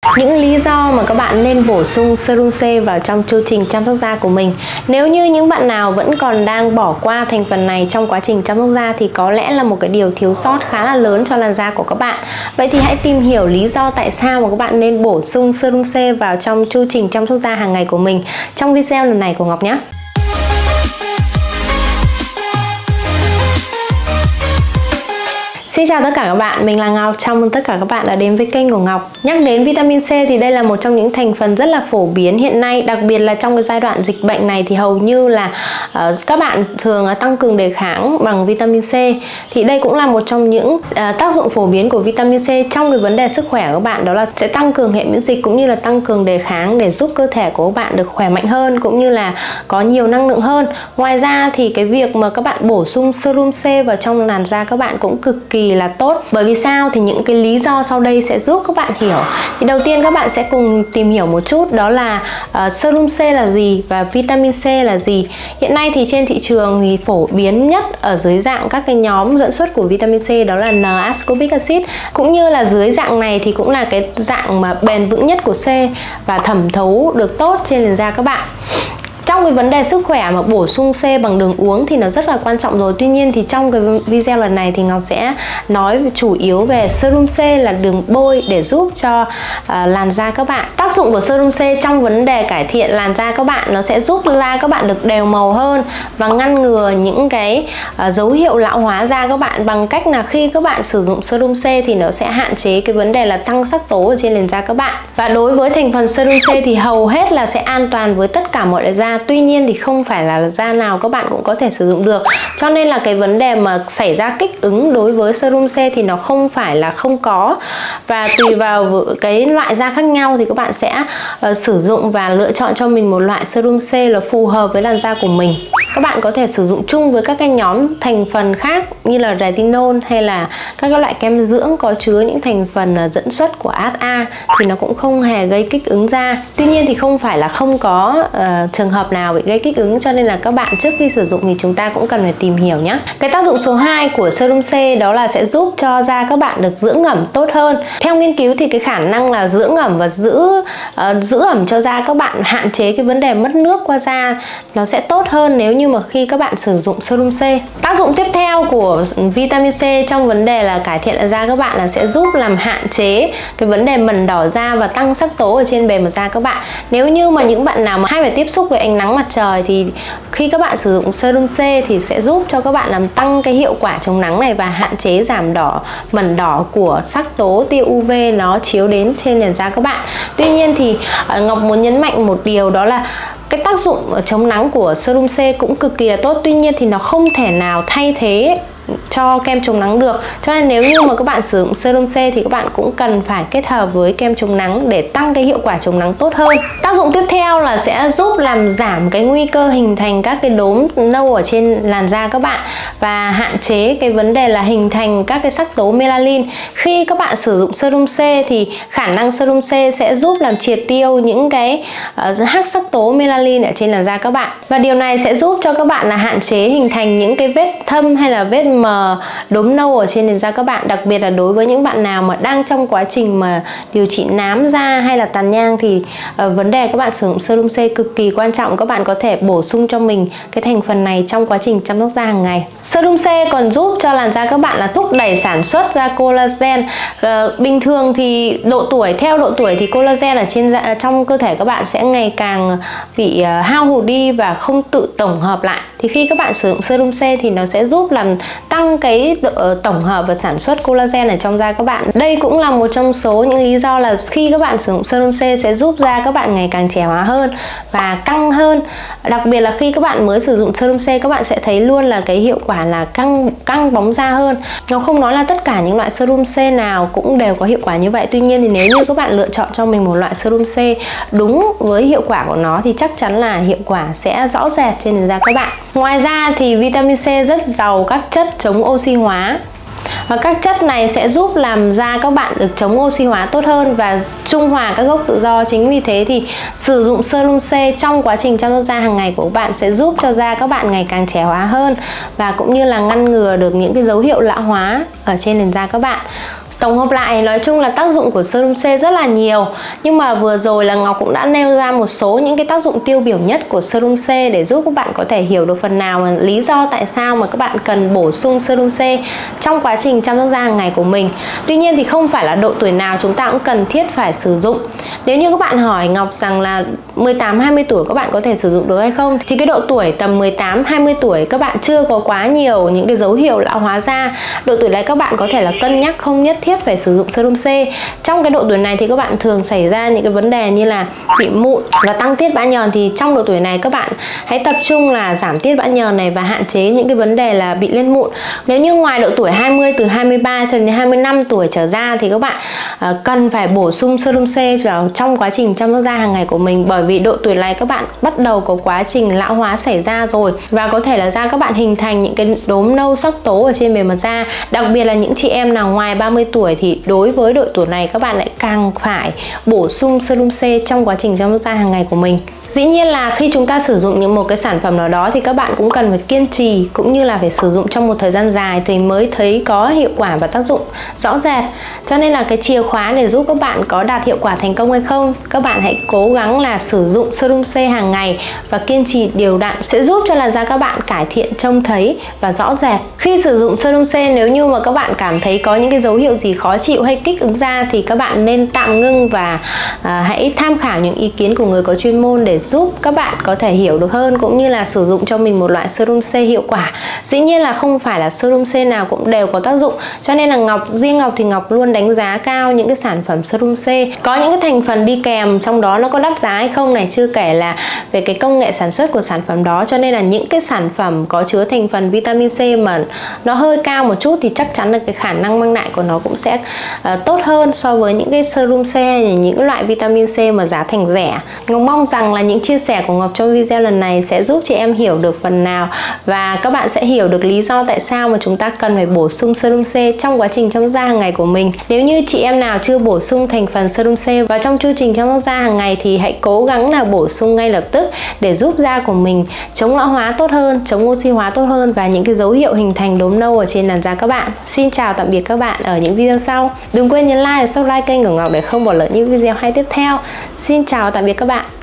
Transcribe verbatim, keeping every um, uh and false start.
Những lý do mà các bạn nên bổ sung serum C vào trong chu trình chăm sóc da của mình. Nếu như những bạn nào vẫn còn đang bỏ qua thành phần này trong quá trình chăm sóc da thì có lẽ là một cái điều thiếu sót khá là lớn cho làn da của các bạn. Vậy thì hãy tìm hiểu lý do tại sao mà các bạn nên bổ sung serum C vào trong chu trình chăm sóc da hàng ngày của mình trong video lần này của Ngọc nhé. Xin chào tất cả các bạn, mình là Ngọc. Chào mừng tất cả các bạn đã đến với kênh của Ngọc. Nhắc đến vitamin C thì đây là một trong những thành phần rất là phổ biến hiện nay, đặc biệt là trong cái giai đoạn dịch bệnh này thì hầu như là uh, các bạn thường uh, tăng cường đề kháng bằng vitamin C. Thì đây cũng là một trong những uh, tác dụng phổ biến của vitamin C trong cái vấn đề sức khỏe của các bạn, đó là sẽ tăng cường hệ miễn dịch cũng như là tăng cường đề kháng để giúp cơ thể của các bạn được khỏe mạnh hơn cũng như là có nhiều năng lượng hơn. Ngoài ra thì cái việc mà các bạn bổ sung serum C vào trong làn da các bạn cũng cực kỳ là tốt. Bởi vì sao? Thì những cái lý do sau đây sẽ giúp các bạn hiểu. Thì đầu tiên các bạn sẽ cùng tìm hiểu một chút, đó là uh, serum C là gì và vitamin C là gì. Hiện nay thì trên thị trường thì phổ biến nhất ở dưới dạng các cái nhóm dẫn xuất của vitamin C đó là N-ascorbic acid, cũng như là dưới dạng này thì cũng là cái dạng mà bền vững nhất của C và thẩm thấu được tốt trên làn da các bạn. Trong cái vấn đề sức khỏe mà bổ sung C bằng đường uống thì nó rất là quan trọng rồi. Tuy nhiên thì trong cái video lần này thì Ngọc sẽ nói chủ yếu về serum C là đường bôi để giúp cho uh, làn da các bạn. Tác dụng của serum C trong vấn đề cải thiện làn da các bạn, nó sẽ giúp da các bạn được đều màu hơn và ngăn ngừa những cái uh, dấu hiệu lão hóa da các bạn, bằng cách là khi các bạn sử dụng serum C thì nó sẽ hạn chế cái vấn đề là tăng sắc tố ở trên làn da các bạn. Và đối với thành phần serum C thì hầu hết là sẽ an toàn với tất cả mọi loại da. Tuy nhiên thì không phải là da nào các bạn cũng có thể sử dụng được, cho nên là cái vấn đề mà xảy ra kích ứng đối với serum C thì nó không phải là không có, và tùy vào cái loại da khác nhau thì các bạn sẽ uh, sử dụng và lựa chọn cho mình một loại serum C là phù hợp với làn da của mình. Các bạn có thể sử dụng chung với các cái nhóm thành phần khác như là retinol hay là các cái loại kem dưỡng có chứa những thành phần uh, dẫn xuất của a hát a thì nó cũng không hề gây kích ứng da. Tuy nhiên thì không phải là không có uh, trường hợp nào bị gây kích ứng, cho nên là các bạn trước khi sử dụng thì chúng ta cũng cần phải tìm hiểu nhé. Cái tác dụng số hai của serum C đó là sẽ giúp cho da các bạn được dưỡng ẩm tốt hơn. Theo nghiên cứu thì cái khả năng là dưỡng ẩm và giữ uh, giữ ẩm cho da các bạn, hạn chế cái vấn đề mất nước qua da, nó sẽ tốt hơn nếu như mà khi các bạn sử dụng serum C. Tác dụng tiếp theo của vitamin C trong vấn đề là cải thiện làn da các bạn là sẽ giúp làm hạn chế cái vấn đề mẩn đỏ da và tăng sắc tố ở trên bề mặt da các bạn. Nếu như mà những bạn nào mà hay phải tiếp xúc với ánh nắng mặt trời thì khi các bạn sử dụng serum C thì sẽ giúp cho các bạn làm tăng cái hiệu quả chống nắng này và hạn chế giảm đỏ mẩn đỏ của sắc tố tia u vê nó chiếu đến trên làn da các bạn. Tuy nhiên thì Ngọc muốn nhấn mạnh một điều, đó là cái tác dụng chống nắng của serum C cũng cực kỳ là tốt. Tuy nhiên thì nó không thể nào thay thế cho kem chống nắng được, cho nên nếu như mà các bạn sử dụng serum C thì các bạn cũng cần phải kết hợp với kem chống nắng để tăng cái hiệu quả chống nắng tốt hơn. Tác dụng tiếp theo là sẽ giúp làm giảm cái nguy cơ hình thành các cái đốm nâu ở trên làn da các bạn và hạn chế cái vấn đề là hình thành các cái sắc tố melanin. Khi các bạn sử dụng serum C thì khả năng serum C sẽ giúp làm triệt tiêu những cái uh, hắc sắc tố melanin ở trên làn da các bạn, và điều này sẽ giúp cho các bạn là hạn chế hình thành những cái vết thâm hay là vết mờ đốm nâu ở trên làn da các bạn. Đặc biệt là đối với những bạn nào mà đang trong quá trình mà điều trị nám da hay là tàn nhang thì uh, vấn đề các bạn sử dụng serum C cực kỳ quan trọng. Các bạn có thể bổ sung cho mình cái thành phần này trong quá trình chăm sóc da hàng ngày. Serum C còn giúp cho làn da các bạn là thúc đẩy sản xuất ra collagen. Uh, bình thường thì độ tuổi theo độ tuổi thì collagen ở trên da, trong cơ thể các bạn sẽ ngày càng bị uh, hao hụt đi và không tự tổng hợp lại. Thì khi các bạn sử dụng serum C thì nó sẽ giúp làm tăng cái tổng hợp và sản xuất collagen ở trong da các bạn. Đây cũng là một trong số những lý do là khi các bạn sử dụng serum C sẽ giúp da các bạn ngày càng trẻ hóa hơn và căng hơn. Đặc biệt là khi các bạn mới sử dụng serum C, các bạn sẽ thấy luôn là cái hiệu quả là căng căng bóng da hơn. Nó không nói là tất cả những loại serum C nào cũng đều có hiệu quả như vậy. Tuy nhiên thì nếu như các bạn lựa chọn cho mình một loại serum C đúng với hiệu quả của nó thì chắc chắn là hiệu quả sẽ rõ rệt trên làn da các bạn. Ngoài ra thì vitamin C rất giàu các chất chống oxy hóa. Và các chất này sẽ giúp làm da các bạn được chống oxy hóa tốt hơn và trung hòa các gốc tự do. Chính vì thế thì sử dụng serum C trong quá trình chăm sóc da hàng ngày của các bạn sẽ giúp cho da các bạn ngày càng trẻ hóa hơn và cũng như là ngăn ngừa được những cái dấu hiệu lão hóa ở trên nền da các bạn. Tổng hợp lại, nói chung là tác dụng của Serum C rất là nhiều. Nhưng mà vừa rồi là Ngọc cũng đã nêu ra một số những cái tác dụng tiêu biểu nhất của Serum C để giúp các bạn có thể hiểu được phần nào mà lý do tại sao mà các bạn cần bổ sung Serum C trong quá trình chăm sóc da hàng ngày của mình. Tuy nhiên thì không phải là độ tuổi nào chúng ta cũng cần thiết phải sử dụng. Nếu như các bạn hỏi Ngọc rằng là mười tám hai mươi tuổi các bạn có thể sử dụng được hay không, thì cái độ tuổi tầm mười tám hai mươi tuổi các bạn chưa có quá nhiều những cái dấu hiệu lão hóa da. Độ tuổi này các bạn có thể là cân nhắc không nhất thiết phải sử dụng Serum C. Trong cái độ tuổi này thì các bạn thường xảy ra những cái vấn đề như là bị mụn và tăng tiết bã nhờn, thì trong độ tuổi này các bạn hãy tập trung là giảm tiết bã nhờn này và hạn chế những cái vấn đề là bị lên mụn. Nếu như ngoài độ tuổi hai mươi, từ hai mươi ba cho đến hai mươi lăm tuổi trở ra thì các bạn uh, cần phải bổ sung Serum C vào trong quá trình chăm sóc da hàng ngày của mình, bởi vì độ tuổi này các bạn bắt đầu có quá trình lão hóa xảy ra rồi và có thể là da các bạn hình thành những cái đốm nâu sắc tố ở trên bề mặt da. Đặc biệt là những chị em nào ngoài ba mươi tuổi thì đối với độ tuổi này các bạn lại càng phải bổ sung Serum C trong quá trình chăm sóc da hàng ngày của mình. Dĩ nhiên là khi chúng ta sử dụng những một cái sản phẩm nào đó thì các bạn cũng cần phải kiên trì cũng như là phải sử dụng trong một thời gian dài thì mới thấy có hiệu quả và tác dụng rõ rệt. Cho nên là cái chìa khóa để giúp các bạn có đạt hiệu quả thành công hay không, các bạn hãy cố gắng là sử dụng Serum C hàng ngày và kiên trì đều đặn sẽ giúp cho làn da các bạn cải thiện trông thấy và rõ rệt. Khi sử dụng Serum C, nếu như mà các bạn cảm thấy có những cái dấu hiệu gì khó chịu hay kích ứng da thì các bạn nên tạm ngưng và à, hãy tham khảo những ý kiến của người có chuyên môn để giúp các bạn có thể hiểu được hơn cũng như là sử dụng cho mình một loại Serum C hiệu quả. Dĩ nhiên là không phải là Serum C nào cũng đều có tác dụng, cho nên là Ngọc riêng Ngọc thì Ngọc luôn đánh giá cao những cái sản phẩm Serum C. Có những cái thành phần đi kèm trong đó nó có đắt giá hay không này, chưa kể là về cái công nghệ sản xuất của sản phẩm đó, cho nên là những cái sản phẩm có chứa thành phần vitamin C mà nó hơi cao một chút thì chắc chắn là cái khả năng mang lại của nó cũng sẽ uh, tốt hơn so với những cái Serum C hay những loại vitamin C mà giá thành rẻ. Ngọc mong rằng là những chia sẻ của Ngọc trong video lần này sẽ giúp chị em hiểu được phần nào và các bạn sẽ hiểu được lý do tại sao mà chúng ta cần phải bổ sung Serum C trong quá trình chăm sóc da hàng ngày của mình. Nếu như chị em nào chưa bổ sung thành phần Serum C vào trong chu trình chăm sóc da hàng ngày thì hãy cố gắng là bổ sung ngay lập tức để giúp da của mình chống lão hóa tốt hơn, chống oxy hóa tốt hơn và những cái dấu hiệu hình thành đốm nâu ở trên làn da các bạn. Xin chào tạm biệt các bạn ở những video sau. Đừng quên nhấn like và subscribe kênh của Ngọc để không bỏ lỡ những video hay tiếp theo. Xin chào tạm biệt các bạn.